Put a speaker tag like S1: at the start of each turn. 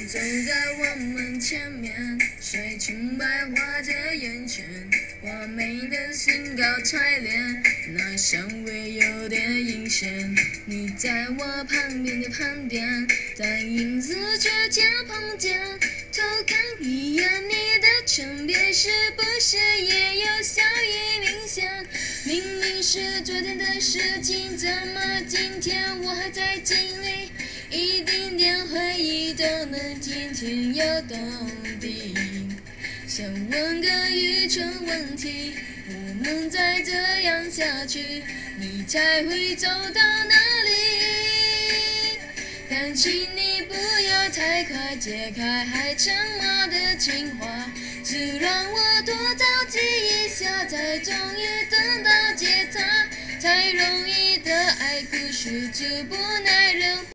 S1: 走在我们前面，水清白画着眼前，完美的兴高采烈，那香味有点阴险。你在我旁边的旁边，但影子却见碰见，偷看一眼你的唇边，是不是也有笑意明显？明明是昨天的事情，怎么今天我还在经历？一丁点回忆都能天天有动力。想问个愚蠢问题，我们再这样下去，你才会走到哪里？但请你不要太快解开还沉默的情话，就让我多着急一下，才终于等到解答。太容易的爱故事，就不耐人。